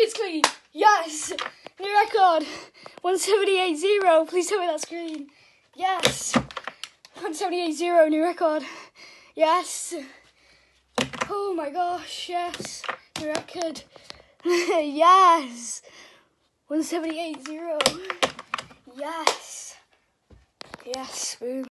It's clean. Yes. New record. 178.0. Please tell me that's green. Yes. 178.0. New record. Yes. Oh my gosh. Yes. New record. Yes. 178.0. Yes. Yes. Boom.